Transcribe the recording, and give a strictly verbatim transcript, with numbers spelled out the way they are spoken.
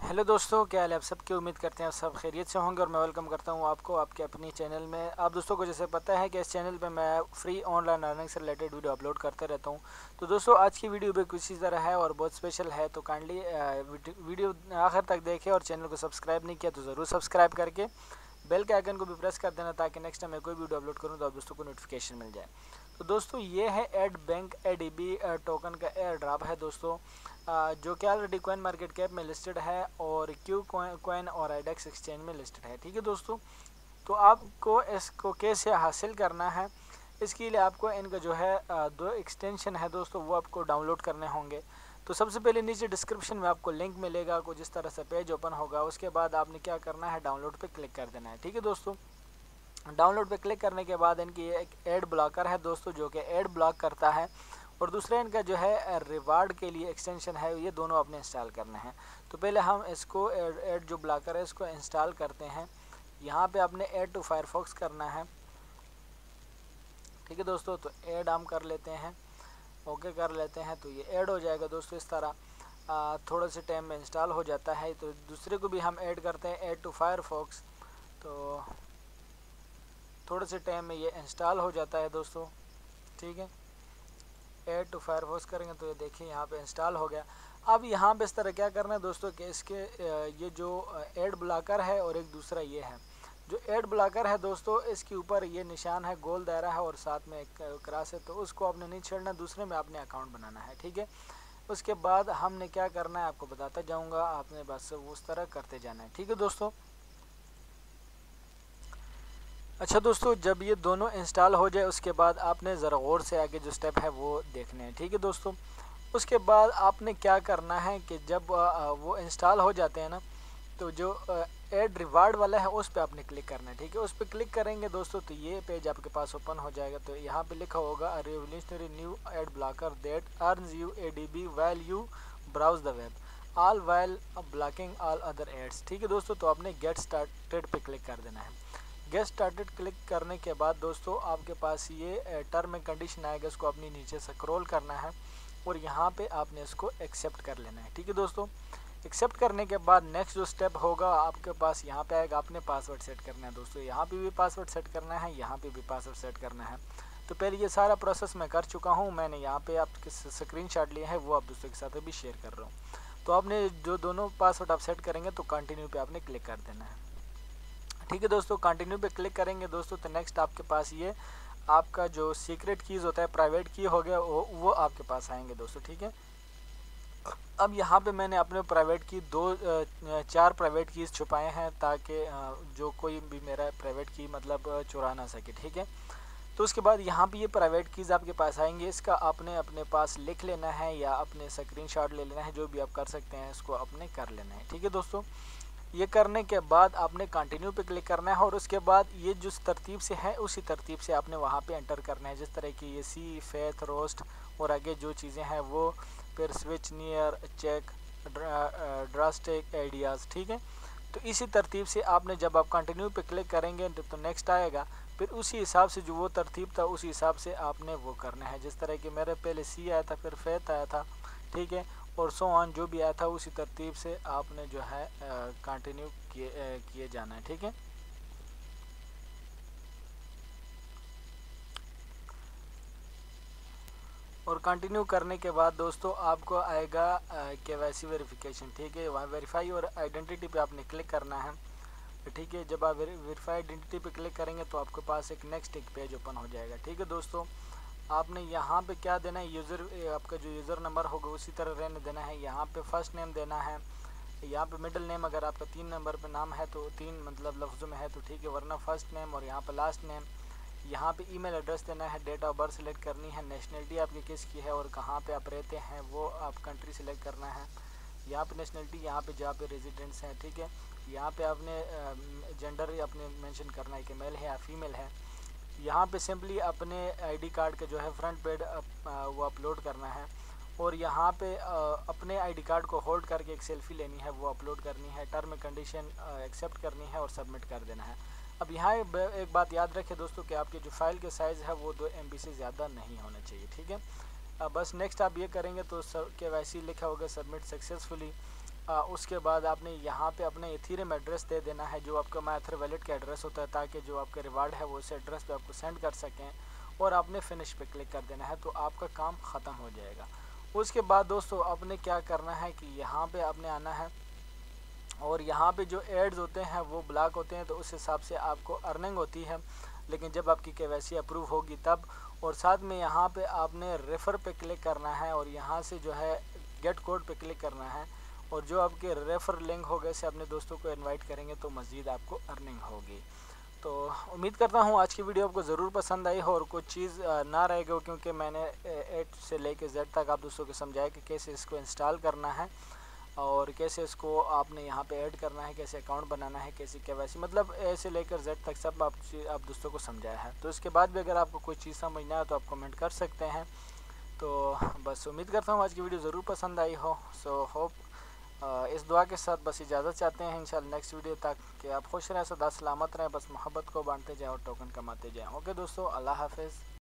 Hello दोस्तों, क्या हाल है? आप सबकी उम्मीद करते हैं आप सब खैरियत से होंगे और मैं वेलकम करता हूं आपको आपके अपनी चैनल में। आप दोस्तों को जैसे पता है कि इस चैनल पे मैं फ्री ऑनलाइन अर्निंग से रिलेटेड वीडियो अपलोड करते रहता हूं। तो दोस्तों आज की वीडियो भी कुछ इसी तरह है और बहुत स्पेशल है, तो काइंडली वीडियो आखिर तक देखें और चैनल को सब्सक्राइब नहीं किया तो ज़रूर सब्सक्राइब करके बेल के आइकन को भी प्रेस कर देना, ताकि नेक्स्ट टाइम मैं कोई वीडियो अपलोड करूँ तो आप दोस्तों को नोटिफिकेशन मिल जाए। तो दोस्तों ये है एड बैंक एडीबी टोकन का एयर ड्रॉप है दोस्तों, आ, जो कि ऑलरेडी कॉइन मार्केट कैप में लिस्टेड है और क्यू कॉइन और आईडेक्स एक्सचेंज में लिस्टेड है। ठीक है दोस्तों, तो आपको इसको कैसे हासिल करना है, इसके लिए आपको इनका जो है आ, दो एक्सटेंशन है दोस्तों, वो आपको डाउनलोड करने होंगे। तो सबसे पहले नीचे डिस्क्रिप्शन में आपको लिंक मिलेगा, कुछ इस तरह से पेज ओपन होगा। उसके बाद आपने क्या करना है, डाउनलोड पे क्लिक कर देना है। ठीक है दोस्तों, डाउनलोड पे क्लिक करने के बाद इनकी एक एड ब्लॉकर है दोस्तों, जो कि एड ब्लॉक करता है, और दूसरा इनका जो है रिवार्ड के लिए एक्सटेंशन है, ये दोनों आपने इंस्टॉल करना है। तो पहले हम इसको एड, एड जो ब्लॉकर है इसको इंस्टॉल करते हैं। यहाँ पे आपने ऐड टू फायरफॉक्स करना है। ठीक है दोस्तों, तो ऐड हम कर लेते हैं, ओके कर लेते हैं, तो ये ऐड हो जाएगा दोस्तों इस तरह। आ, थोड़ा से टाइम में इंस्टॉल हो जाता है। तो दूसरे को भी हम ऐड करते हैं, ऐड टू फायरफॉक्स, तो थोड़े से टाइम में ये इंस्टॉल हो जाता है दोस्तों। ठीक है, ऐड टू फायरफॉक्स करेंगे तो ये देखिए यहाँ पे इंस्टॉल हो गया। अब यहाँ पे इस तरह क्या करना है दोस्तों कि इसके ये जो ऐड ब्लॉकर है और एक दूसरा ये है, जो ऐड ब्लॉकर है दोस्तों, इसके ऊपर ये निशान है, गोल दायरा है और साथ में एक क्रॉस है, तो उसको आपने नहीं छेड़ना, दूसरे में आपने अकाउंट बनाना है। ठीक है, उसके बाद हमने क्या करना है आपको बताता जाऊँगा, आपने बस उस तरह करते जाना है। ठीक है दोस्तों, अच्छा दोस्तों, जब ये दोनों इंस्टॉल हो जाए उसके बाद आपने ज़रा गौर से आगे जो स्टेप है वो देखने हैं। ठीक है दोस्तों, उसके बाद आपने क्या करना है कि जब वो इंस्टॉल हो जाते हैं ना, तो जो ऐड रिवार्ड वाला है उस पर आपने क्लिक करना है। ठीक है, उस पर क्लिक करेंगे दोस्तों तो ये पेज आपके पास ओपन हो जाएगा। तो यहाँ पे लिखा होगा revolutionary new ad blocker that earns you A D B while you browse the web all while blocking all other ads. ठीक है दोस्तों, तो आपने गेट स्टार्टेड पे क्लिक कर देना है। गेट स्टार्टेड क्लिक करने के बाद दोस्तों आपके पास ये टर्म एंड कंडीशन आएगा, इसको अपनी नीचे स्क्रॉल करना है और यहाँ पे आपने इसको एक्सेप्ट कर लेना है। ठीक है दोस्तों, एक्सेप्ट करने के बाद नेक्स्ट जो स्टेप होगा आपके पास यहाँ पे आएगा, आपने पासवर्ड सेट करना है दोस्तों। यहाँ पे भी पासवर्ड सेट करना है, यहाँ पे भी पासवर्ड सेट करना है। तो पहले ये सारा प्रोसेस मैं कर चुका हूँ, मैंने यहाँ पे आपके स्क्रीन शॉट लिया है, वो आप दोस्तों के साथ भी शेयर कर रहा हूँ। तो आपने जो दोनों पासवर्ड आप सेट करेंगे तो कंटिन्यू पे आपने क्लिक कर देना है। ठीक है दोस्तों, कंटिन्यू पे क्लिक करेंगे दोस्तों तो नेक्स्ट आपके पास ये आपका जो सीक्रेट कीज़ होता है, प्राइवेट की हो गया, वो वो आपके पास आएंगे दोस्तों। ठीक है, अब यहाँ पे मैंने अपने प्राइवेट की दो चार प्राइवेट कीज़ छुपाए हैं, ताकि जो कोई भी मेरा प्राइवेट की मतलब चुरा ना सके। ठीक है, तो उसके बाद यहाँ पे ये प्राइवेट कीज़ आपके पास आएंगे, इसका आपने अपने पास लिख लेना है या अपने स्क्रीनशॉट ले लेना है, जो भी आप कर सकते हैं इसको आपने कर लेना है। ठीक है दोस्तों, ये करने के बाद आपने कंटिन्यू पे क्लिक करना है और उसके बाद ये जिस तरतीब से है उसी तरतीब से आपने वहाँ पे एंटर करना है, जिस तरह की ये सी फेथ रोस्ट और आगे जो चीज़ें हैं वो, फिर switch near check drastic ideas. ठीक है, तो इसी तरतीब से आपने जब आप कंटिन्यू पे क्लिक करेंगे तो नेक्स्ट आएगा, फिर उसी हिसाब से जो वो तरतीब था उसी हिसाब से आपने वो करना है। जिस तरह कि मेरे पहले सी आया था, फिर फेथ आया था, ठीक है, और सो ऑन जो भी आया था उसी तरतीब से आपने जो है कंटिन्यू किए किए जाना है। ठीक है, और कंटिन्यू करने के बाद दोस्तों आपको आएगा केवाईसी वेरिफिकेशन। ठीक है, वहाँ वेरीफाई और आइडेंटिटी पे आपने क्लिक करना है। ठीक है, जब आप वेरीफाई आइडेंटिटी पे क्लिक करेंगे तो आपके पास एक नेक्स्ट एक पेज ओपन हो जाएगा। ठीक है दोस्तों, आपने यहाँ पे क्या देना है, यूज़र आपका जो यूज़र नंबर होगा उसी तरह रहने देना है। यहाँ पे फर्स्ट नेम देना है, यहाँ पे मिडिल नेम, अगर आपका तीन नंबर पे नाम है तो तीन मतलब लफ्ज़ों में है तो ठीक है, वरना फर्स्ट नेम और यहाँ पे लास्ट नेम। यहाँ पे ईमेल एड्रेस देना है, डेट ऑफ बर्थ सेलेक्ट करनी है, नेशनलिटी आपकी किसकी है और कहाँ पे आप रहते हैं वो आप कंट्री सेलेक्ट करना है। यहाँ पे नेशनलिटी, यहाँ पे जहाँ पे रेजिडेंट्स हैं। ठीक है, यहाँ पे आपने जेंडर अपने मेंशन करना है कि मेल है या फीमेल है। यहाँ पे सिंपली अपने आईडी कार्ड का जो है फ्रंट पेज वो अपलोड करना है और यहाँ पे अपने आईडी कार्ड को होल्ड करके एक सेल्फी लेनी है, वो अपलोड करनी है, टर्म कंडीशन एक्सेप्ट करनी है और सबमिट कर देना है। अब यहाँ एक बात याद रखें दोस्तों कि आपकी जो फाइल के साइज़ है वो दो एम बी से ज़्यादा नहीं होना चाहिए। ठीक है, अब बस नेक्स्ट आप ये करेंगे तो के वाई सी लिखा होगा सबमिट सक्सेसफुली। आ, उसके बाद आपने यहाँ पे अपने इथेरियम एड्रेस दे देना है जो आपका माई एथर वैलेट का एड्रेस होता है, ताकि जो आपका रिवार्ड है वो उस एड्रेस पे आपको सेंड कर सकें, और आपने फिनिश पे क्लिक कर देना है, तो आपका काम ख़त्म हो जाएगा। उसके बाद दोस्तों आपने क्या करना है कि यहाँ पे आपने आना है, और यहाँ पे जो एड्स होते हैं वो ब्लॉक होते हैं, तो उस हिसाब से आपको अर्निंग होती है, लेकिन जब आपकी केवाईसी अप्रूव होगी तब। और साथ में यहाँ पे आपने रेफ़र पे क्लिक करना है, और यहाँ से जो है गेट कोड पे क्लिक करना है, और जो आपके रेफ़र लिंक होगा से अपने दोस्तों को इनवाइट करेंगे तो मज़ीद आपको अर्निंग होगी। तो उम्मीद करता हूँ आज की वीडियो आपको ज़रूर पसंद आई हो और कुछ चीज़ ना रहेगा, क्योंकि मैंने ए से लेके जेड तक आप दोस्तों को समझाया कि कैसे इसको इंस्टॉल करना है और कैसे इसको आपने यहाँ पे ऐड करना है, कैसे अकाउंट बनाना है, कैसे केवाईसी, मतलब ए से लेकर जेड तक सब आप आप दोस्तों को समझाया है। तो इसके बाद भी अगर आपको कोई चीज़ समझ ना आए तो आप कमेंट कर सकते हैं। तो बस उम्मीद करता हूँ आज की वीडियो ज़रूर पसंद आई हो। सो होप इस दुआ के साथ बस इजाज़त चाहते हैं इंशाल्लाह नेक्स्ट वीडियो तक कि आप खुश रहें, सदा सलामत रहें, बस मोहब्बत को बांटते जाएँ और टोकन कमाते जाएँ। ओके दोस्तों, अल्लाह हाफिज़।